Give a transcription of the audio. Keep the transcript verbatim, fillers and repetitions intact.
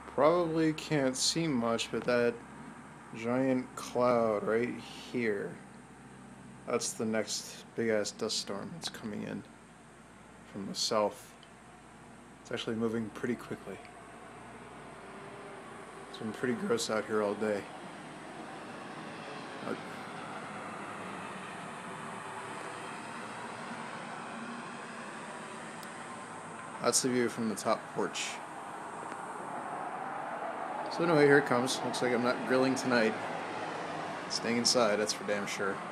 Probably can't see much, but that giant cloud right here, that's the next big-ass dust storm that's coming in from the south. It's actually moving pretty quickly. It's been pretty gross out here all day. Uh, That's the view from the top porch. So anyway, here it comes. Looks like I'm not grilling tonight. Staying inside, that's for damn sure.